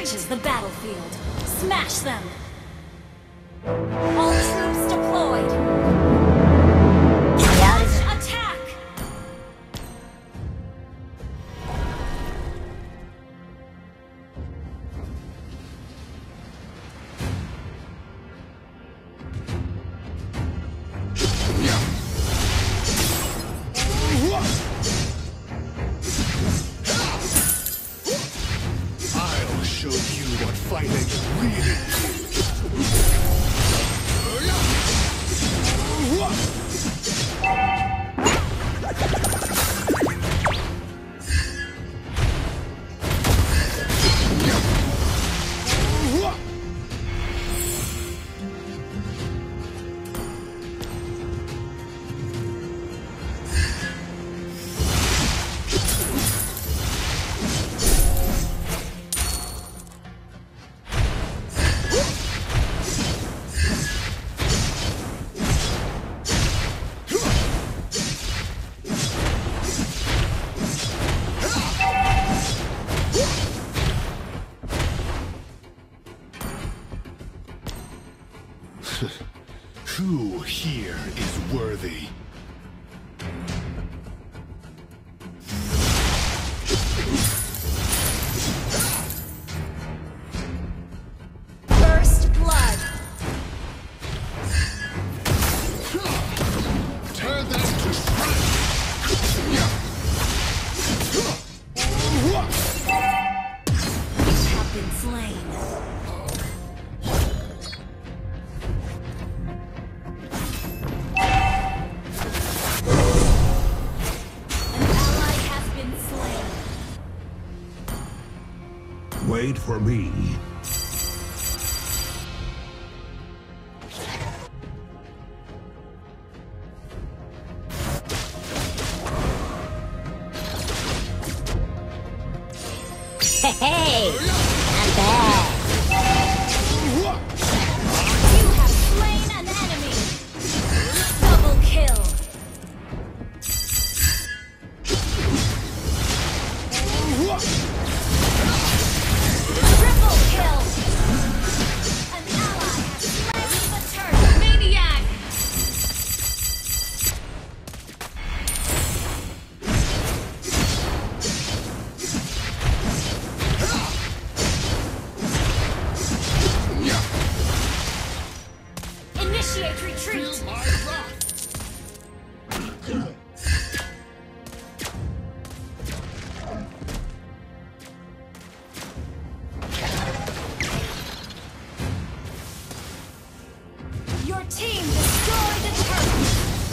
reaches the battlefield. Smash them! All troops deployed! Launch attack! I'll show you what fighting really Who here is worthy? First blood! Tear them to shreds! Have been slain. Wait for me. Hey, not bad. You have slain an enemy! Double kill! Triple kill! An ally has slain the turret! Maniac! Initiate retreat! My wrath! Your team destroyed the turret!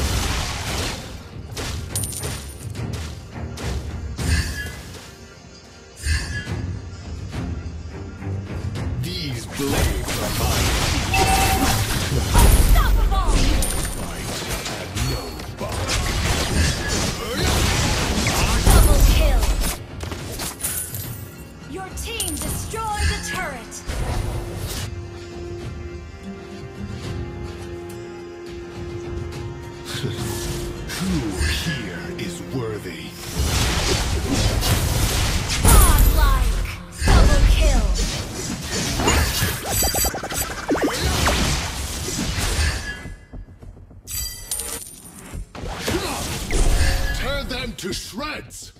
These blades are mine. Unstoppable! Fight and no bother. Double kill! Your team destroyed the turret! Who here is worthy? Godlike! Double kill! Tear them to shreds!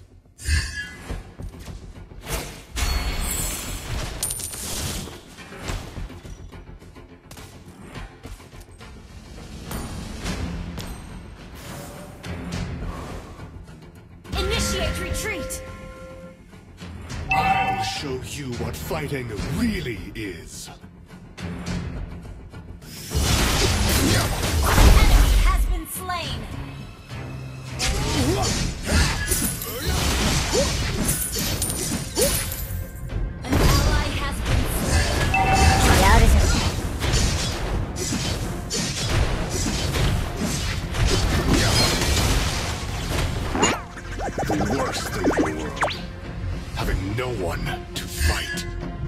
Initiate retreat! I'll show you what fighting really is. Enemy has been slain! An ally has been slain! Loud as a... The worst in the world. Having no one to fight.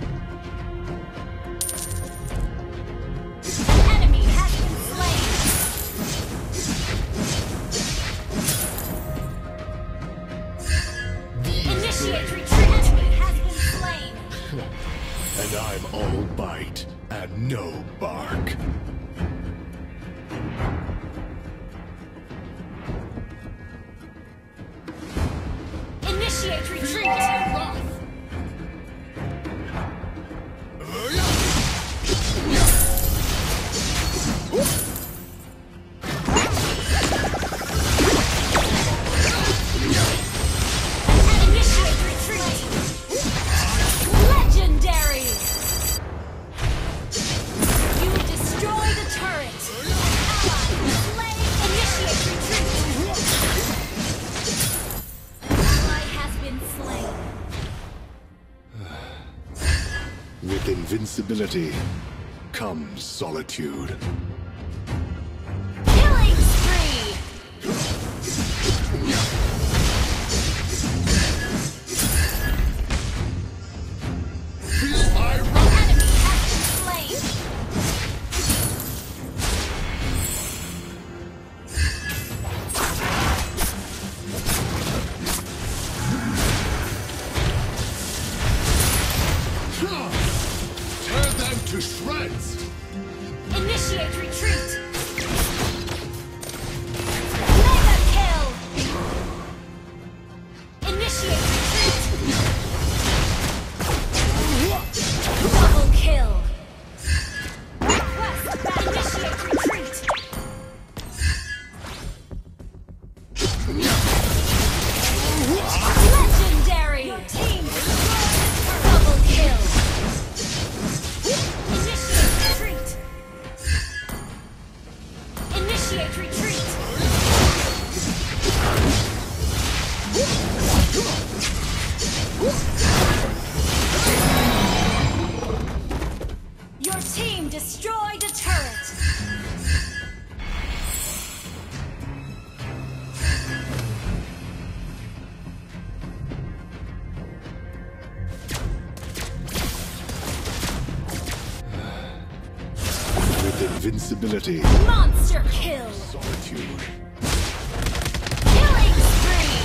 Enemy has been slain! Initiate retreat! Enemy has been slain! And I'm all bite and no bark. Initiate retreat! Initiate retreat! Legendary! You destroy the turret! Ally slain! Initiate retreat! Ally has been slain. With invincibility comes solitude. Killing spree! Enemy has been slain! Tear them to shreds! Initiate retreat! Mega kill! Initiate retreat! Double kill! Request back! Initiate retreat! Legendary! Your team destroyed! Double kill! Initiate retreat! Initiate retreat! Your team destroyed a turret! With invincibility, Monster kill! solitude. Killing spree!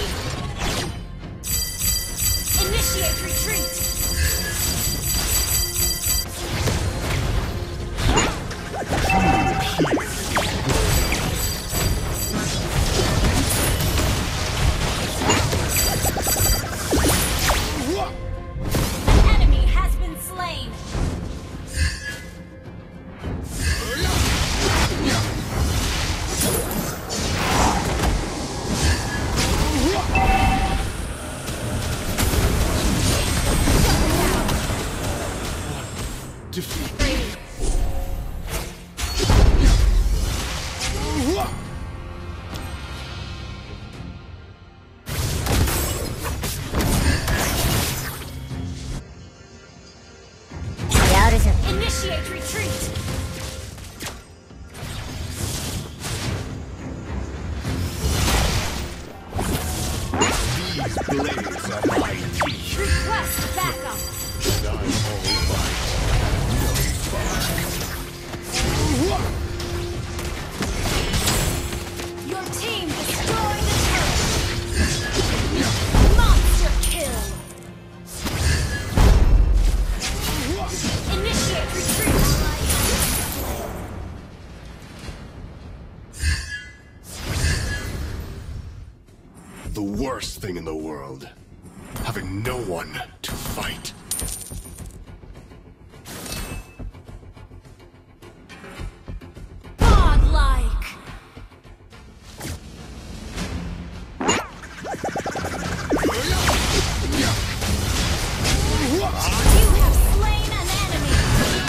Initiate retreat! An enemy has been slain! Defeat. Initiate retreat! These blades are my teeth. Request backup! And I'm all bite and no bark. Your team destroyed the turret! Monster kill! Initiate retreat! The worst thing in the world. Having no one to fight. Godlike! You have slain an enemy!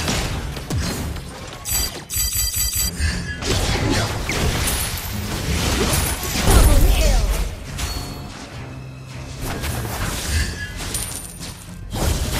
Double kill!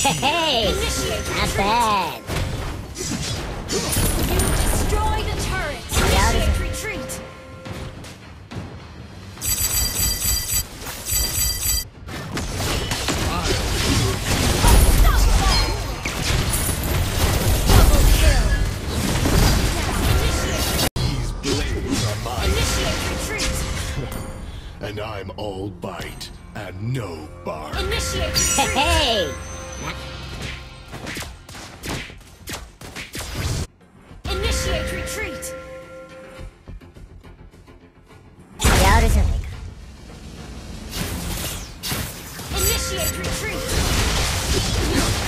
Hey, Initiate not retreat. bad. You destroy the turret. Yeah, Initiate retreat. Double kill. Initiate. These blades are mine, Initiate retreat. and I'm all bite and no bark. Initiate retreat. Hey, Initiate retreat. ja, dat is een lekker. Initiate retreat.